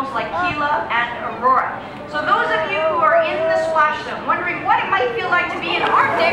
animals like Gila and Aurora. So those of you who are in the splash zone, wondering what it might feel like to be in Arctic,